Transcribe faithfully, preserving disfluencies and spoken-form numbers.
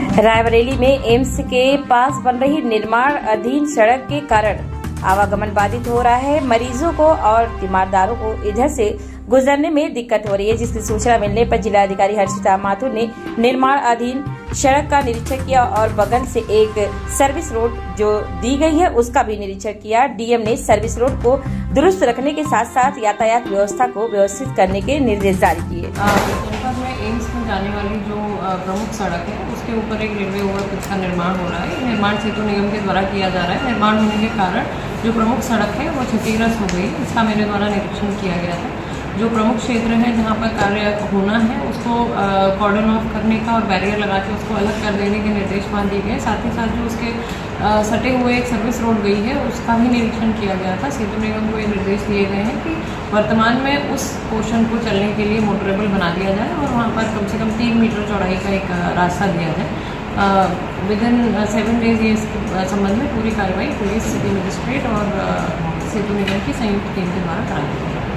रायबरेली में एम्स के पास बन रही निर्माण अधीन सड़क के कारण आवागमन बाधित हो रहा है। मरीजों को और तीमारदारों को इधर से गुजरने में दिक्कत हो रही है, जिसकी सूचना मिलने पर जिलाधिकारी हर्षिता माथुर ने निर्माण अधीन सड़क का निरीक्षण किया और बगल से एक सर्विस रोड जो दी गई है उसका भी निरीक्षण किया। डीएम ने सर्विस रोड को दुरुस्त रखने के साथ साथ यातायात व्यवस्था को व्यवस्थित करने के निर्देश जारी किए। जनपद में एम्स में जाने वाली जो प्रमुख सड़क है उसके ऊपर एक रेलवे ओवरब्रिज का निर्माण हो रहा है। निर्माण सेतु निगम के द्वारा किया जा रहा है। निर्माण होने के कारण जो प्रमुख सड़क है वो क्षतिग्रस्त हो गई। इसका मेरे द्वारा निरीक्षण किया गया था। जो प्रमुख क्षेत्र है जहाँ पर कार्य होना है उसको कॉर्डन ऑफ करने का और बैरियर लगा के उसको अलग कर देने के निर्देश वहाँ दिए गए। साथ ही साथ जो उसके आ, सटे हुए एक सर्विस रोड गई है उसका भी निरीक्षण किया गया था। सेतु निगम को ये निर्देश दिए गए हैं कि वर्तमान में उस पोर्शन को चलने के लिए मोटरेबल बना दिया जाए और वहाँ पर कम से कम तीन मीटर चौड़ाई का एक रास्ता दिया जाए। विद इन सेवन डेज ये इसके संबंध में पूरी कार्रवाई पुलिस, सिटी मजिस्ट्रेट और सेतु निगम की संयुक्त टीम के द्वारा कराई जाएगी।